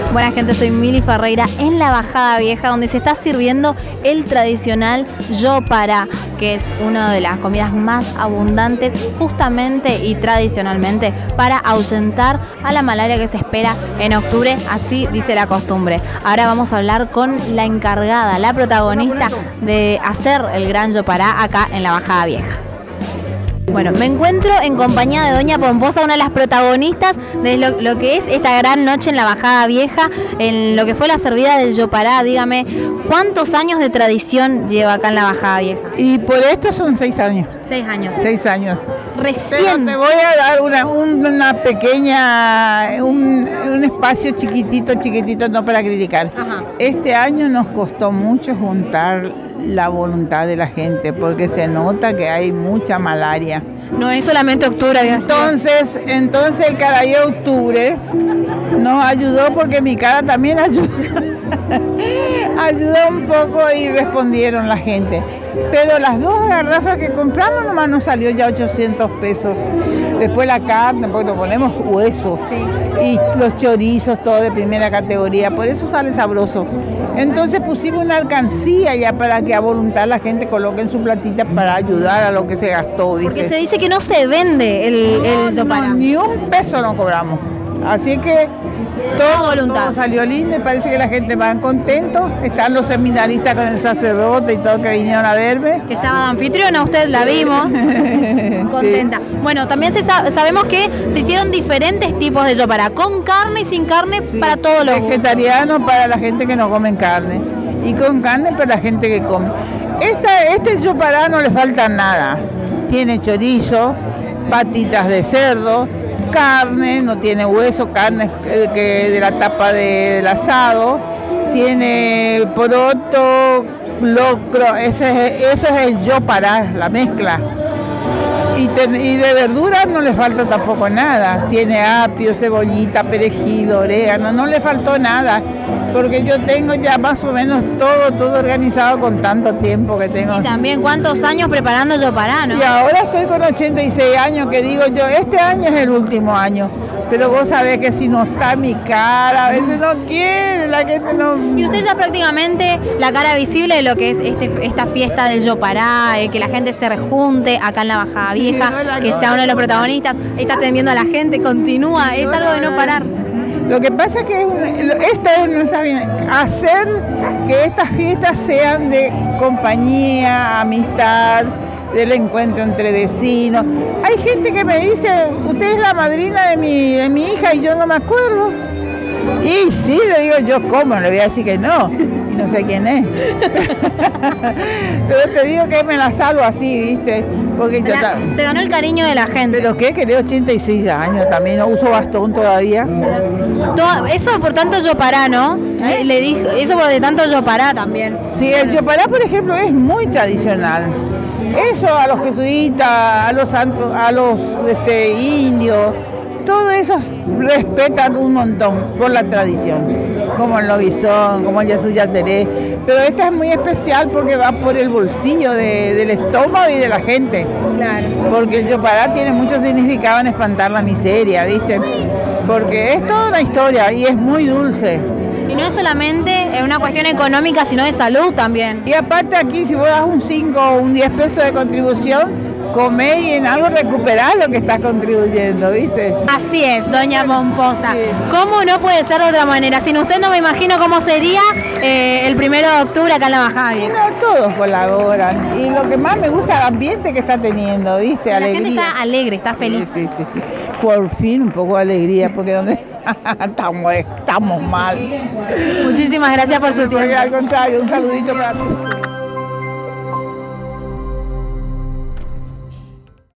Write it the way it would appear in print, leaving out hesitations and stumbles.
Buena gente, soy Mili Ferreira en la Bajada Vieja, donde se está sirviendo el tradicional yopará, que es una de las comidas más abundantes justamente y tradicionalmente para ahuyentar a la malaria que se espera en octubre, así dice la costumbre. Ahora vamos a hablar con la encargada, la protagonista de hacer el gran yopará acá en la Bajada Vieja. Bueno, me encuentro en compañía de Doña Pomposa, una de las protagonistas de lo que es esta gran noche en la Bajada Vieja, en lo que fue la servida del yopará. Dígame, ¿cuántos años de tradición lleva acá en la Bajada Vieja? Y por esto son 6 años. 6 años. 6 años. Recién. Pero te voy a dar una pequeña, un espacio chiquitito, no para criticar. Ajá. Este año nos costó mucho juntar la voluntad de la gente, porque se nota que hay mucha malaria. No es solamente octubre. Entonces el caray de octubre nos ayudó, porque mi cara también ayudó. Ayudó un poco y respondieron la gente. Pero las 2 garrafas que compramos nomás nos salió ya 800 pesos. Después la carne, porque nos ponemos hueso. Sí. Y los chorizos, todo de primera categoría. Por eso sale sabroso. Entonces pusimos una alcancía ya para que a voluntad la gente coloque en su platita para ayudar a lo que se gastó, ¿viste? Porque se dice que no se vende el yopará. No, ni un peso no cobramos. Así que todo salió lindo y parece que la gente va contento. Están los seminaristas con el sacerdote y todo que vinieron a verme. Que estaba de anfitriona, usted la vimos. Contenta. Sí. Bueno, también sabemos que se hicieron diferentes tipos de yopará, con carne y sin carne, sí, para todos los vegetariano para la gente que no come carne y con carne para la gente que come. Este yopará no le falta nada. Tiene chorizo, patitas de cerdo, carne, no tiene hueso, carne de la tapa del asado, tiene poroto, locro, eso es el yopará, la mezcla. Y de verduras no le falta tampoco nada, tiene apio, cebollita, perejil, orégano, no le faltó nada, porque yo tengo ya más o menos todo organizado con tanto tiempo que tengo. Y también cuántos años preparando yopará, ¿no? Y ahora estoy con 86 años, que digo yo, este año es el último año. Pero vos sabés que si no está mi cara, a veces no quiere, la gente no... Y usted ya prácticamente la cara visible de lo que es esta fiesta del yopará, que la gente se rejunte acá en la Bajada Vieja, que sea uno de los protagonistas, está atendiendo a la gente, continúa, es algo de no parar. Lo que pasa es que esto es nuestra vida, hacer que estas fiestas sean de compañía, amistad, del encuentro entre vecinos. Hay gente que me dice, usted es la madrina de mi hija y yo no me acuerdo. Y sí, le digo yo, ¿cómo? Le voy a decir que no, y no sé quién es. Pero te digo que me la salvo así, ¿viste? Porque se ganó el cariño de la gente. ¿Pero qué? Que de 86 años también, no uso bastón todavía. Eso por tanto yopará, ¿no? Le dijo, eso por de tanto yopará también. Sí, el yopará, por ejemplo, es muy tradicional. Eso a los jesuitas, a los santos, a los indios, todos esos respetan un montón por la tradición, como el lobizón, como el yasuyateré, pero esta es muy especial porque va por el bolsillo del estómago y de la gente. Claro. Porque el yopará tiene mucho significado en espantar la miseria, ¿viste? Porque es toda una historia y es muy dulce. Y no es solamente una cuestión económica, sino de salud también. Y aparte aquí, si vos das un 5 o un 10 pesos de contribución, comés y en algo recuperás lo que estás contribuyendo, ¿viste? Así es, doña Pomposa. Sí. ¿Cómo no puede ser de otra manera? Sin usted no me imagino cómo sería el 1 de octubre acá en la Bajada Vieja. No, todos colaboran. Y lo que más me gusta es el ambiente que está teniendo, ¿viste? La gente está alegre, está feliz. Sí. Por fin un poco de alegría, porque donde estamos mal. Muchísimas gracias por su tiempo. Al contrario, un saludito para todos.